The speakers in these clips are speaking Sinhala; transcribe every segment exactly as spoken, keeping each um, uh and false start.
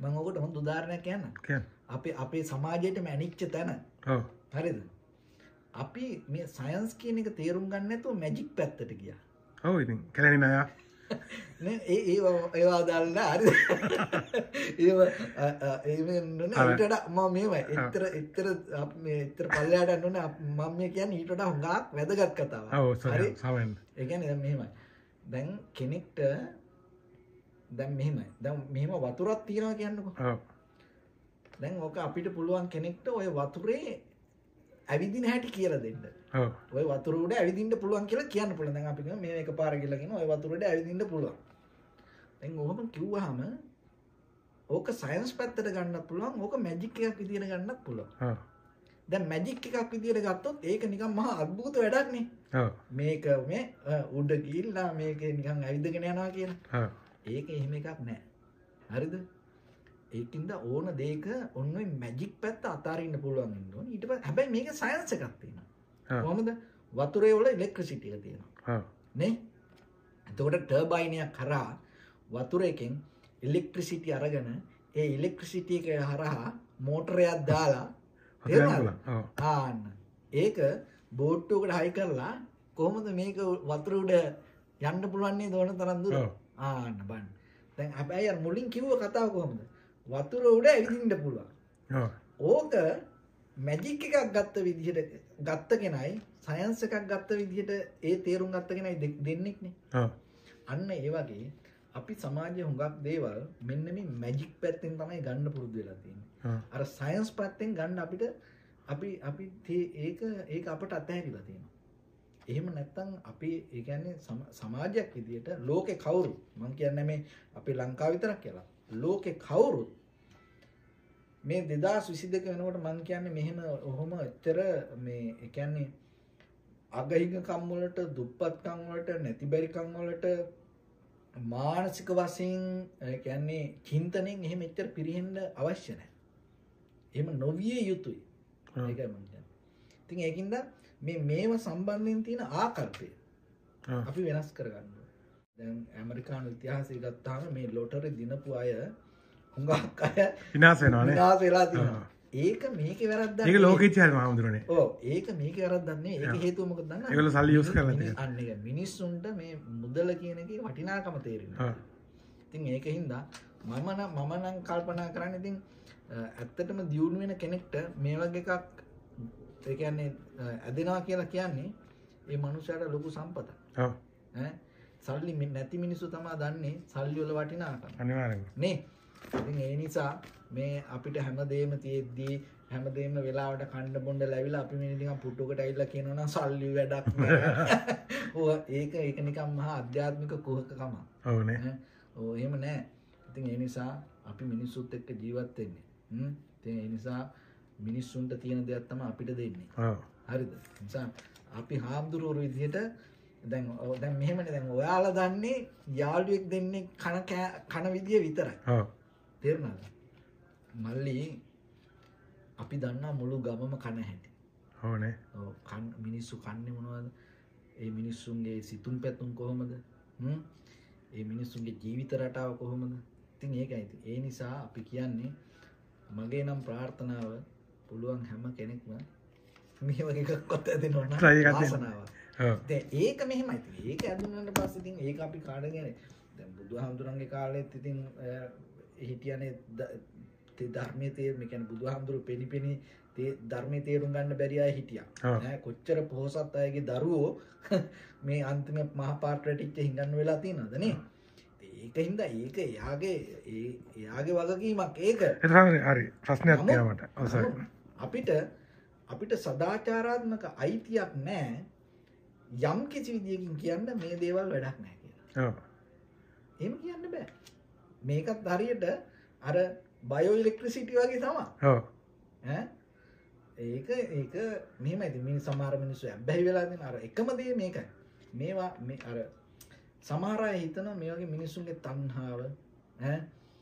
මම ඔකට හොඳ උදාහරණයක් කියන්නම්. කියන්න. අපි අපේ සමාජයේට මැනිච්ච තැන. ඔව්. හරිද? අපි මේ සයන්ස් කියන එක තේරුම් ගන්න නැතුව මැජික් පැත්තට ගියා. ඔව් ඉතින් කැලණි නයා නේ ඒ ඒ ඒවා දාලා හරිද? ඒව ඒ වෙන්නේ ඊට වඩා මම මේවයි. ඊතර ඊතර මේ ඊතර පල්ලයට යන්න ඕනේ මම මේ කියන්නේ ඊට වඩා හුඟක් වැදගත් කතාවක්. ඔව් සරි සමෙන්. ඒ කියන්නේ දැන් මෙහෙමයි. දැන් කෙනෙක්ට දැන් මෙහෙමයි. දැන් මෙහෙම වතුරක් තියනවා කියන්නකෝ. ඔව්. දැන් ඕක අපිට පුළුවන් කෙනෙක්ට ওই වතුරේ ඇවිදින හැටි කියලා දෙන්න. ඔව්. ওই වතුර උඩ ඇවිදින්න පුළුවන් කියලා කියන්න පුළුවන්. දැන් අපි කියමු මේ එකපාර ගිහලා කියනවා ওই වතුර උඩ ඇවිදින්න පුළුවන්. දැන් ඔහොම කිව්වහම ඕක සයන්ස් පැත්තට ගන්නත් පුළුවන්. ඕක මැජික් එකක් විදියට ගන්නත් පුළුවන්. ඔව්. දැන් මැජික් එකක් විදියට ගත්තොත් ඒක නිකන් මහා අద్భుත වැඩක් නේ. ඔව්. මේක මේ උඩ ගිහිල්ලා මේක නිකන් ඇවිදගෙන යනවා කියලා. ඔව්. ඒක එහෙම එකක් නෑ. හරිද? ඒකින්ද ඕන දෙයක ඔන්න ඔය මැජික් පැත්ත අතාරින්න පුළුවන් වෙන්න ඕනේ. ඊට පස්සේ හැබැයි මේක සයන්ස් එකක් තියෙනවා. කොහොමද? වතුරේ වල ඉලෙක්ට්‍රිසිටි එක තියෙනවා. ඔව්. නේ? එතකොට ටර්බයින් එක කරා වතුර එකෙන් ඉලෙක්ට්‍රිසිටි අරගෙන ඒ ඉලෙක්ට්‍රිසිටි එක හරහා මෝටරයක් දාලා තේරුණාද? ආන්න. ඒක බෝට්ටුවකට හයි කරලා කොහොමද මේක වතුර උඩ යන්න පුළුවන් නේද ඕන තරම් දුර? ආන්න බලන්න. දැන් හැබැයි අර මුලින් කිව්ව කතාව කොහොමද? වතුර උඩ ඇවිදින්න පුළුවන්. ඔව්. ඕක මැජික් එකක් ගත්ත විදිහට ගත්ත කෙනයි සයන්ස් එකක් ගත්ත විදිහට ඒ තේරුම් ගත්ත කෙනයි දෙන්නෙක් නේ. ඔව්. අන්න ඒ වගේ අපි සමාජයේ හුඟක් දේවල් මෙන්න මේ මැජික් පැත්තෙන් තමයි ගන්න පුරුදු වෙලා තියෙන්නේ. අර සයන්ස් පැත්තෙන් ගන්න අපිට අපි අපි ඒක ඒක අපට අතහැරිලා තියෙනවා. එහෙම නැත්තම් අපි ඒ කියන්නේ සමාජයක් විදියට ලෝකේ කවුරු මම කියන්නේ මේ අපේ ලංකාව විතරක් කියලා. ලෝකේ කවුරුත් මේ දෙදාස් විසි දෙක වෙනකොට මම කියන්නේ මෙහෙම ඔහොම ඇත්තර මේ ඒ කියන්නේ අගහිඟකම් වලට දුප්පත්කම් වලට නැති බැරිකම් වලට මානසික වශයෙන් ඒ කියන්නේ චින්තනෙන් එහෙම ඇත්තර පිරෙහෙන්න අවශ්‍ය නැහැ. එහෙම නොවිය යුතුයි. ඒකයි මම කියන්නේ. ඉතින් ඒකින්ද මේ මේව සම්බන්ධයෙන් තියෙන ආකල්පය අපි වෙනස් කරගන්න ඕනේ. දැන් ඇමරිකානු ඉතිහාසය ගත්තාම මේ ලොටරි දිනපු අය හුඟක් අය විනාශ වෙනවා නේ. විනාශ වෙලා තියෙනවා. ඒක මේකේ වැරද්දක් නෙවෙයි. ඒක ලෝකෙ ඉතිහාසෙ මහමුදුරනේ. ඔව් ඒක මේකේ වැරද්දක් නෙවෙයි. ඒක හේතුව මොකද දන්නවද? ඒගොල්ලෝ සල්ලි යූස් කරලා තියෙනවා. අන්න ඒක මිනිස්සුන්ට මේ මුදල කියන එකේ වටිනාකම තේරෙනවා. ඉතින් ඒකින්ද මම නම් මම නම් කල්පනා කරන්නේ ඉතින් ඇත්තටම දියුණු වෙන කෙනෙක්ට මේ වගේ එකක් ඒ කියන්නේ ඇදෙනවා කියලා කියන්නේ ඒ මනුස්සයාට ලොකු සම්පතක්. ඔව්. ඈ සල්ලි නැති මිනිස්සු තමයි දන්නේ සල්ලි වල වටිනාකම. අනිවාර්යෙන්ම. නේ. ඉතින් ඒ නිසා මේ අපිට හැමදේම තියෙද්දී හැමදේම වෙලාවට කන්න බොන්න ලැබිලා අපි මේ නිකන් පුටුවකට ඇවිල්ලා කියනවා නම් සල්ලි වැඩක් නෑ. ඔව් ඒක ඒක නිකන් මහා අධ්‍යාත්මික කුහකකම. ඔව් නේ. ඔව් එහෙම නෑ. ඉතින් ඒ නිසා අපි මිනිස්සුත් එක්ක ජීවත් වෙන්නේ. හ්ම්. ඉතින් ඒ නිසා මිනිස්සුන්ට තියෙන දේක් තමයි අපිට දෙන්නේ. ඔව්. හරිද? නිසා අපි හාමුදුරුවෝ විදිහට දැන් දැන් මෙහෙමනේ දැන් ඔයාලා දන්නේ යාළුවෙක් දෙන්නේ කන කන විදිය විතරයි. ඔව්. තේරුණාද? මල්ලි අපි දන්නා මුළු ගමම කන හැටි. ඔව් නේ. ඔව් කන් මිනිස්සු කන්නේ මොනවද? ඒ මිනිස්සුන්ගේ සිතුම් පැතුම් කොහොමද? හ්ම්. ඒ මිනිස්සුන්ගේ ජීවිත රටාව කොහොමද? ඉතින් ඒකයි. ඒ නිසා අපි කියන්නේ මගේ නම් ප්‍රාර්ථනාව පුළුවන් හැම කෙනෙක්ම මේ වගේ එකක්වත් ඇදෙනවා නම් ආසනාවක්. ඔව්. දැන් ඒක මෙහෙමයි. ඒක ඇදුනට පස්සේ ඉතින් ඒක අපි කාඩගෙන දැන් බුදුහාමුදුරන්ගේ කාලෙත් ඉතින් හිටියනේ තේ ධර්මයේ තේ මේ කියන්නේ බුදුහාමුදුරු පෙනිපෙනි තේ ධර්මයේ තේරුම් ගන්න බැරි අය හිටියා. ඈ කොච්චර පොහොසත් අයගේ දරුවෝ මේ අන්තිම මහා පාට රැටිච්ච හිඟන්න වෙලා තියෙනවද නේ? ඒකින්ද ඒක එයාගේ ඒ එයාගේ වගකීමක් ඒක. ඒක හරි හරි ප්‍රශ්නයක් තියෙනවා මට. ඔව් අපිට අපිට සදාචාරාත්මක අයිතියක් නැහැ යම් කිසි විදියකින් කියන්න මේ දේවල් වැඩක් නැහැ කියලා. ඔව්. එහෙම කියන්න බෑ. මේකත් හරියට අර බයෝ ඉලෙක්ට්‍රිසිටි වගේ තමයි. ඔව්. ඈ ඒක ඒක මෙහෙමයි. ඉතින් මේ සමහර මිනිස්සු ඇබ්බැහි වෙලා තියෙන අර එකම දේ මේකයි. මේවා මේ අර සමහර අය හිතනවා මේ වගේ මිනිස්සුන්ගේ තණ්හාව ඈ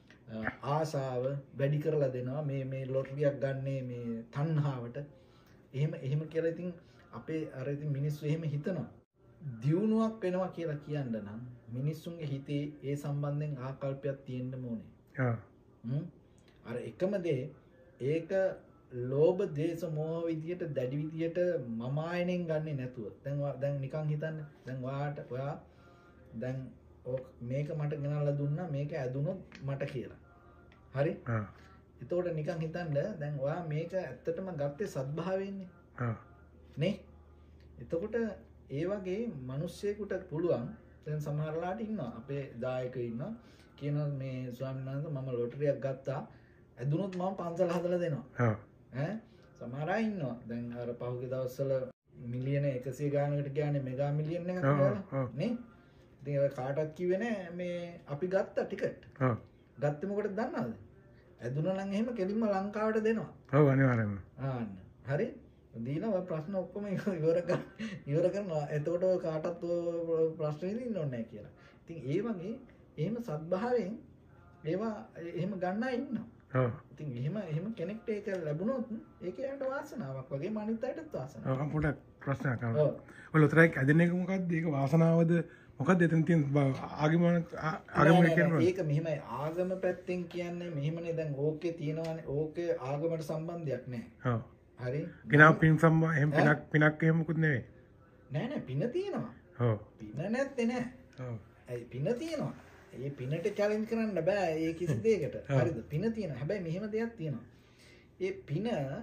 ආසාව වැඩි කරලා දෙනවා මේ මේ ලොටරියක් ගන්නේ මේ තණ්හාවට. එහෙම එහෙම කියලා ඉතින් අපේ අර ඉතින් මිනිස්සු එහෙම හිතනවා. දියුණුවක් වෙනවා කියලා කියන්න නම් මිනිස්සුන්ගේ හිතේ ඒ සම්බන්ධයෙන් ආකල්පයක් තියෙන්න ඕනේ. ආ. හ්ම්. අර එකම දේ ඒක ලෝභ දේශ මොහ විදියට දැඩි විදියට මම ආයනෙන් ගන්නෙ නැතුව දැන් දැන් නිකන් හිතන්න දැන් ඔයාට ඔයා දැන් මේක මට ගෙනල්ලා දුන්නා මේක ඇදුනොත් මට කියලා හරි එතකොට නිකන් හිතන්න දැන් ඔයා මේක ඇත්තටම ගත්තේ සද්භාවයෙන්නේ නේ එතකොට ඒ වගේ මිනිස්සෙකුට පුළුවන් දැන් සමහරලාට ඉන්නවා අපේ දායකයෝ ඉන්නවා කියනවා මේ ස්වාමීන් වහන්සේ මම ලොටරියක් ගත්තා ඇදුනොත් මම පන්සල් හදලා දෙනවා ඈ සමහර අය ඉන්නවා දැන් අර පහුගිය දවස්වල මිලියන එකසිය ගානකට ගියානේ මෙගා මිලියන් එකක් කියලා නේ ඉතින් ඔය කාටවත් කිව්වේ නෑ මේ අපි ගත්තා ටිකට් ඔව් ගත්තේ මොකටද දන්නවද ඇදුනා නම් එහෙම කෙලින්ම ලංකාවට දෙනවා ඔව් අනිවාර්යයෙන්ම ආන්න හරි දීලා ඔය ප්‍රශ්න ඔක්කොම ඉවර කරන ඉවර කරනවා එතකොට ඔය කාටවත් ප්‍රශ්න ඉදින්න ඕනේ නැහැ කියලා ඉතින් ඒ වගේ එහෙම සත්භාවයෙන් ඒවා එහෙම ගන්නා ඉන්නවා ඔව් ඉතින් එහෙම එහෙම කෙනෙක්ට ඒක ලැබුණොත් ඒක යාට වාසනාවක් වගේ මනිත් අයටත් වාසනාවක් ඔව් පොඩක් ප්‍රශ්නයක් අහන්න ඔය ලොතරැයික් ඇදෙන එක මොකද්ද ඒක වාසනාවද මොකක්ද එතන තියෙන ආගම ආගම කියන්නේ ඒක මෙහෙමයි ආගම පැත්තෙන් කියන්නේ මෙහෙමනේ දැන් ඕකේ තියෙනවානේ ඕකේ ආගමට සම්බන්ධයක් නැහැ ඔව් හරි කිනා පින් සම්බ එහෙම පිනක් පිනක් එහෙම මොකුත් නෙවෙයි නෑ නෑ පින තියෙනවා ඔව් පින නැත්තේ නෑ ඔව් ඒ පින තියෙනවා ඒ පිනට චැලෙන්ජ් කරන්න බෑ ඒ කිසි දෙයකට හරිද පින තියෙනවා හැබැයි මෙහෙම දෙයක් තියෙනවා ඒ පින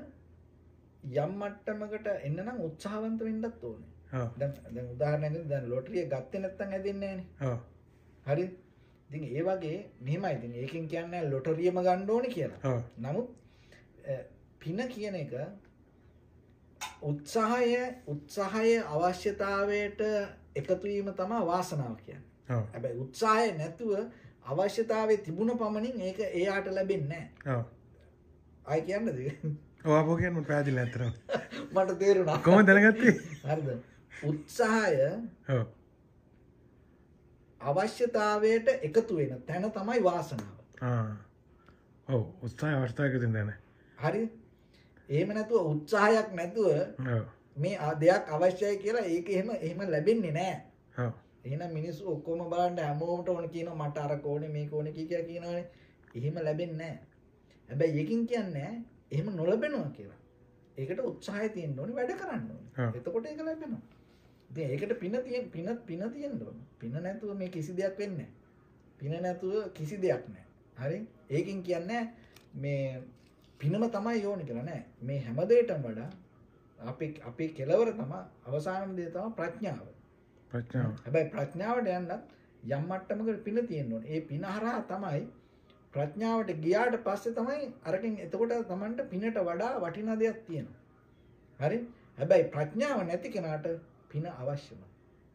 යම් මට්ටමකට එන්න නම් උත්සාහවන්ත වෙන්නත් ඕනේ දැන් දැන් උදාහරණයක් දැන් ලොටරිය ගත්තේ නැත්නම් ඇදෙන්නේ නැහනේ ඔව් හරි ඉතින් ඒ වගේ මෙහෙමයි ඉතින් ඒකෙන් කියන්නේ ලොටරියම ගන්න ඕනේ කියලා ඔව් නමුත් පින කියන එක උත්සාහය උත්සාහයේ අවශ්‍යතාවයට එකතු වීම තමයි වාසනාව කියන්නේ. ඔව්. හැබැයි උත්සාහය නැතුව අවශ්‍යතාවයේ තිබුණ පමණින් ඒක එයාට ලැබෙන්නේ නැහැ. ඔව්. ආයි කියන්නද? ඔව් අපෝ කියන්න මට පැහැදිලි නැතරම්. මට තේරුණා. කොහොමද දැනගත්තේ? හරිද? උත්සාහය ඔව්. අවශ්‍යතාවයට එකතු වෙන තැන තමයි වාසනාව. ආ. ඔව් උත්සාහය අවශ්‍යතාවයක තියෙන හරි එහෙම නැතුව උත්සාහයක් නැතුව මේ දෙයක් අවශ්‍යයි කියලා ඒක එහෙම එහෙම ලැබෙන්නේ නැහැ. ඔව්. එහෙනම් මිනිස්සු ඔක්කොම බලන්න හැමෝමට ඕන කියනවා මට අර ඕනේ මේක ඕනේ කී කියලා කියනවනේ. එහෙම ලැබෙන්නේ නැහැ. හැබැයි ඒකින් කියන්නේ එහෙම නොලැබෙනවා කියලා. ඒකට උත්සාහය තියෙන්න ඕනේ වැඩ කරන්න ඕනේ. එතකොට ඒක ලැබෙනවා. ඉතින් ඒකට පින තියෙන පින පින තියෙන්න ඕනේ. පින නැතුව මේ කිසි දෙයක් වෙන්නේ නැහැ. පින නැතුව කිසි දෙයක් නැහැ. හරි? ඒකින් කියන්නේ මේ පිනම තමයි ඕනේ කියලා නෑ මේ හැම දෙයකටම වඩා අපි අපේ කෙලවර තමයි අවසානම දේ තමයි ප්‍රඥාව ප්‍රඥාව හැබැයි ප්‍රඥාවට යන්නත් යම් මට්ටමකට පින තියෙන්න ඕනේ ඒ පින හරහා තමයි ප්‍රඥාවට ගියාට පස්සේ තමයි අරකින් එතකොට Tamanට පිනට වඩා වටිනා දෙයක් තියෙනවා හරි හැබැයි ප්‍රඥාව නැති කෙනාට පින අවශ්‍යමයි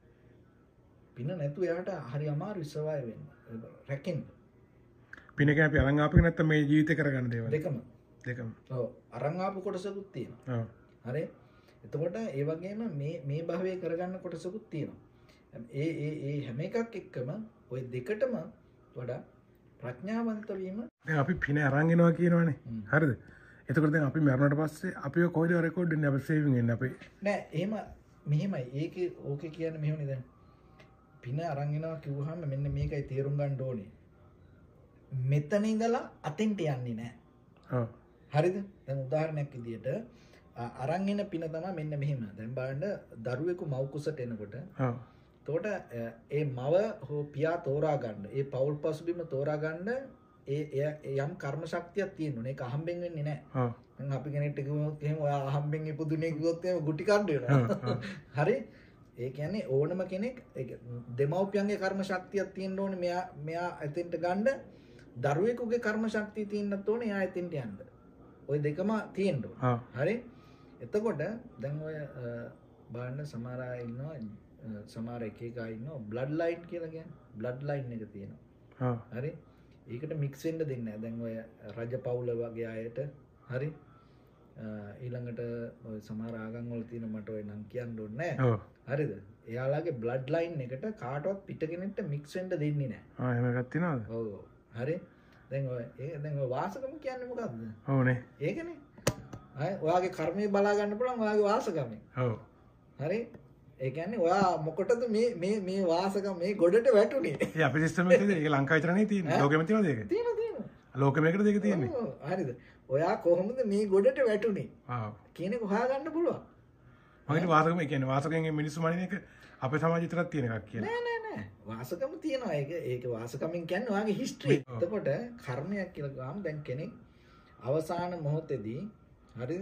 පින නැතුව එයාට හරි අමාරු ඉස්සවය වෙන්න රැකෙන්න පින කියන්නේ අපි අරන් ආපේක නැත්තම් මේ ජීවිතේ කරගන්න දේවල් දෙකම දෙකම ඔව් අරන් ආපු කොටසකුත් තියෙනවා ඔව් හරි එතකොට ඒ වගේම මේ මේ භවයේ කරගන්න කොටසකුත් තියෙනවා ඒ ඒ ඒ හැම එකක් එක්කම ওই දෙකටම වඩා ප්‍රඥාවන්ත වීම දැන් අපි පින අරන් එනවා කියනවනේ හරිද එතකොට දැන් අපි මරණයට පස්සේ අපිව කොහෙද රෙකෝඩ් වෙන්නේ අපි සේවින් වෙන්නේ අපි නෑ එහෙම මෙහෙමයි ඒකේ ඕකේ කියන්නේ මෙහෙමනේ දැන් පින අරන් එනවා කිව්වහම මෙන්න මේකයි තේරුම් ගන්න ඕනේ මෙතන ඉඳලා අතෙන්ට යන්නේ නෑ ඔව් හරිද දැන් උදාහරණයක් විදියට අරන් එන පින තමයි මෙන්න මෙහෙම දැන් බලන්න දරුවෙකු මව් කුසට එනකොට ඔව් එතකොට ඒ මව හෝ පියා තෝරා ගන්න ඒ පෞල් පසුබිම තෝරා ගන්න ඒ යම් කර්ම ශක්තියක් තියෙනුනේ ඒක අහම්බෙන් වෙන්නේ නැහැ ඔව් දැන් අපි කෙනෙක්ට කිව්වොත් එහෙම ඔයා අහම්බෙන් ඉපදුනේ කිව්වොත් එහෙම ගුටි කන්න වෙනවා හරි ඒ කියන්නේ ඕනම කෙනෙක් දෙමව්පියන්ගේ කර්ම ශක්තියක් තියෙන්න ඕනේ මෙයා මෙයා එතෙන්ට ගන්න දරුවෙකුගේ කර්ම ශක්තිය තියෙන්නත් ඕනේ එයා එතෙන්ට යන්න ඔය දෙකම තියෙන්න ඕනේ. හරි? එතකොට දැන් ඔය බලන්න සමහර අය ඉන්නවා සමහර එක එක අය ඉන්නවා බ්ලඩ් ලයින් කියලා කියන්නේ. බ්ලඩ් ලයින් එක තියෙනවා. හරි? ඒකට මික්ස් වෙන්න දෙන්නේ නැහැ. දැන් ඔය රජපෞල වගේ අයට හරි? ඊළඟට ඔය සමහර ආගම් වල තියෙන මට ඔය නම් කියන්න ඕනේ නැහැ. හරිද? එයාලගේ බ්ලඩ් ලයින් එකට කාටවත් පිට කෙනෙක්ට මික්ස් වෙන්න දෙන්නේ නැහැ. ආ එහෙම එකක් තියෙනවද? ඔව්. හරි? දැන් ඔය ඒ දැන් ඔය වාසකම කියන්නේ මොකක්ද? ඔව්නේ. ඒකනේ. අය ඔයාගේ කර්මය බලා ගන්න පුළුවන් ඔයාගේ වාසකමෙන්. ඔව්. හරි? ඒ කියන්නේ ඔයා මොකටද මේ මේ මේ වාසකම මේ ගොඩට වැටුනේ? ඒ අපේ සිස්ටම් එකේ ඒක ලංකාවේ විතරනේ තියෙන්නේ. ලෝකෙම තියෙනවද ඒක? තියෙනවා තියෙනවා. ලෝකෙ මේකට දෙක තියෙන්නේ. ඔව් හරිද? ඔයා කොහොමද මේ ගොඩට වැටුනේ? ආ. කියන එක හොයාගන්න පුළුවන්. මම හිතුවා වාසකම කියන්නේ වාසකයෙන් මිනිස්සු මනින එක අපේ සමාජය විතරක් තියෙන එකක් කියලා. නෑ නෑ නෑ. වාසකම තියෙනවා. ඒක ඒක වාසකමින් කියන්නේ ඔයාගේ හිස්ටරි. එතකොට කර්මයක් කියලා ගාම දැන් කෙනෙක් අවසාන මොහොතේදී හරි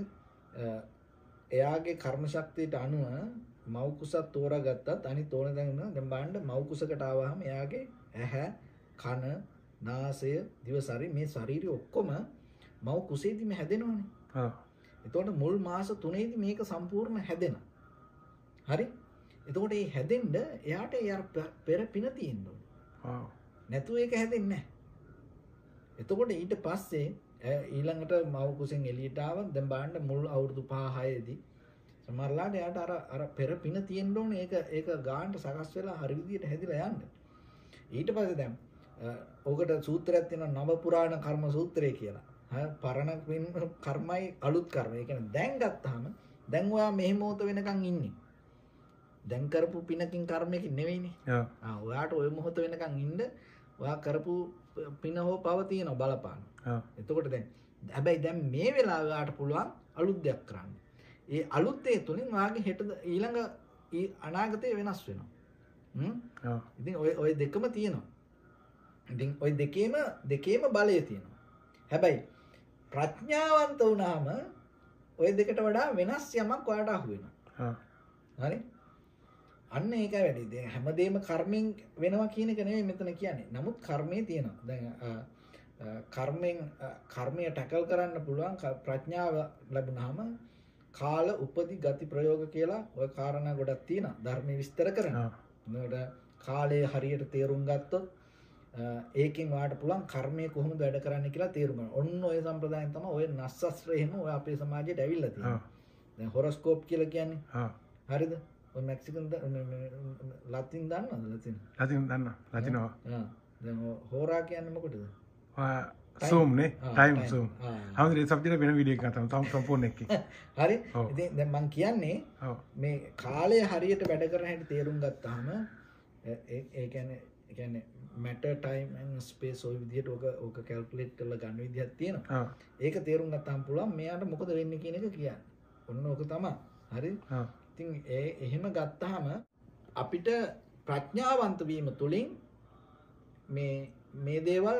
එයාගේ කර්ම ශක්තියට අනුව මව් කුසක් තෝරාගත්තත් අනිත් ඕන දැන් දැන් බලන්න මව් කුසකට ආවහම එයාගේ ඇහැ කන නාසය දිව ශරීරය මේ ශරීරය ඔක්කොම මව් කුසේදීම හැදෙනවනේ. ආ. එතකොට මුල් මාස තුනේදී මේක සම්පූර්ණ හැදෙනවා. හරි? එතකොට මේ හැදෙන්න එයාට ඒ පෙර පින තියෙන්න ඕනේ. ආ. නැතුව ඒක හැදෙන්නේ නැහැ. එතකොට ඊට පස්සේ ඊළඟට මව් කුසෙන් එළියට ආව දැන් බලන්න මුල් අවුරුදු පහ හය දී සමහරලාට එයාට අර අර පෙර පින තියෙන්න ඕනේ ඒක ඒක ගානට සකස් වෙලා හරි විදියට හැදිලා යන්න. ඊට පස්සේ දැන් ඔකට සූත්‍රයක් තියෙනවා නව පුරාණ කර්ම සූත්‍රය කියලා. හා පරණ පින් කර්මයි අලුත් කර්ම. ඒ කියන්නේ දැන් ගත්තාම දැන් ඔයා මෙහි මොහොත වෙනකන් ඉන්නේ. දැන් කරපු පිනකින් කර්මයකින් නෙවෙයිනේ. ආ. ආ ඔයාට ওই මොහොත වෙනකන් ඉන්න ඔයා කරපු පින හෝ පව තියෙනවා බලපාන. ආ. එතකොට දැන් හැබැයි දැන් මේ වෙලාව ඔයාට පුළුවන් අලුත් දෙයක් කරන්න. ඒ අලුත් දේ තුලින් ඔයාගේ හෙට ඊළඟ අනාගතය වෙනස් වෙනවා. හ්ම්. ආ. ඉතින් ඔය ඔය දෙකම තියෙනවා. ඉතින් ඔය දෙකේම දෙකේම බලය තියෙනවා. හැබැයි ප්‍රඥාවන්ත වුණාම ඔය දෙකට වඩා වෙනස් යමක් ඔයාට අහු වෙනවා. ආ. හරි? අන්න ඒකයි වැඩි. දැන් හැමදේම කර්මෙන් වෙනවා කියන එක නෙවෙයි මෙතන කියන්නේ. නමුත් කර්මයේ තියෙනවා. දැන් කර්මෙන් කර්මය ටැකල් කරන්න පුළුවන් ප්‍රඥාව ලැබුණාම කාල උපදි ගති ප්‍රයෝග කියලා ඔය කාරණා ගොඩක් තියෙනවා. ධර්මයේ විස්තර කරනවා. එතකොට කාලය හරියට තේරුම් ගත්තොත් ඒකෙන් වාට පුළුවන් කර්මය කොහොමද වැඩ කරන්නේ කියලා තේරුම් ගන්න. ඔන්න ඔය සම්ප්‍රදායෙන් තමයි ඔය නස්සස්ත්‍රය එහෙම ඔය අපේ සමාජයට ඇවිල්ලා තියෙන්නේ. දැන් හොරොස්කෝප් කියලා කියන්නේ. ආ. හරිද? ඔය මෙක්සිකන් ලතින් දන්නවද ලතින්? ලතින් දන්නවා. ලතිනවා. ආ. දැන් හෝරා කියන්නේ මොකටද? ආ zoom නේ time zoom. හැමදේම ඒ සබ්ජෙක්ට් වෙන වීඩියෝ එකක් තමයි තම සම්පූර්ණ එකේ. හරි. ඉතින් දැන් මම කියන්නේ මේ කාලය හරියට වැඩ කරන හැටි තේරුම් ගත්තාම ඒ ඒ කියන්නේ ඒ කියන්නේ matter time and space ඔය විදිහට ඔක ඔක calculate කරලා ගන්න විදිහක් තියෙනවා. ඒක තේරුම් ගත්තාම පුළුවන් මෙයාට මොකද වෙන්නේ කියන එක කියන්න. ඔන්න ඕක තමයි. හරි? ඉතින් ඒ එහෙම ගත්තාම අපිට ප්‍රඥාවන්ත වීම තුළින් මේ මේ දේවල්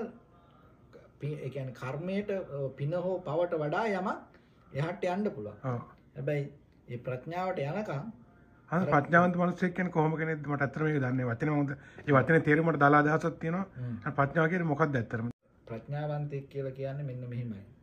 ඒ කියන්නේ කර්මයට පින හෝ පවට වඩා යමක් එහාට යන්න පුළුවන්. හැබැයි මේ ප්‍රඥාවට යනකම් අර ප්‍රඥාවන්ත මිනිස්සෙක් කියන්නේ කොහොම කෙනෙක්ද මට අත්‍තරම මේක දන්නේ නැහැ. වචනේ මොකද? ඒ වචනේ තේරුම මට දාලා අදහසක් තියෙනවා. ප්‍රඥාව කියන්නේ මොකක්ද ඇත්තටම? ප්‍රඥාවන්තයෙක් කියලා කියන්නේ මෙන්න මෙහිමයි.